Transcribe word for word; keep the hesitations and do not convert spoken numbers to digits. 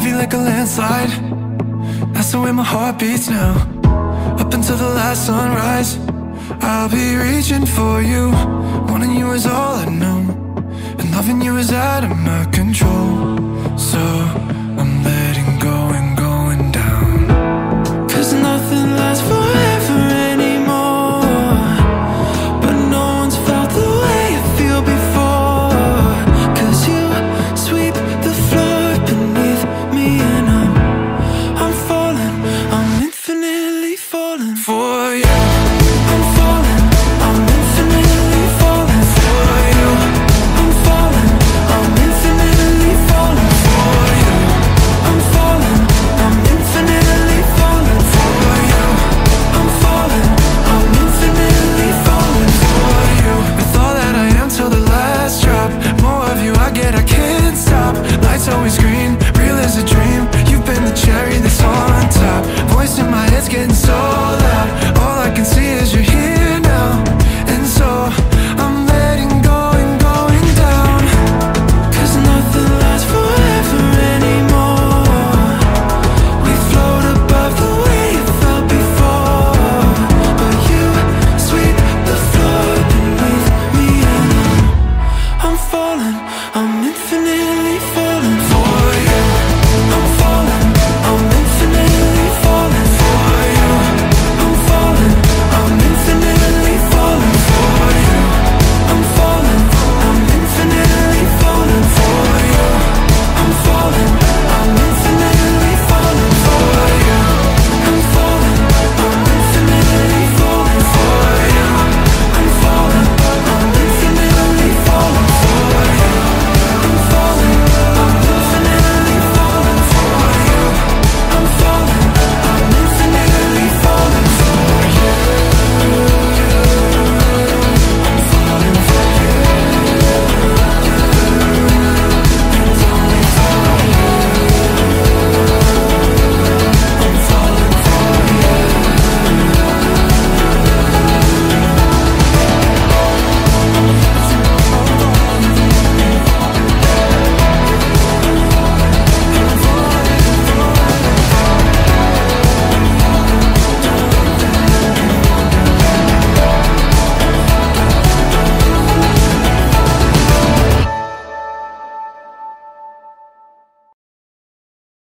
heavy like a landslide. That's the way my heart beats now. Up until the last sunrise, I'll be reaching for you. Wanting you is all I know, and loving you is out of my control.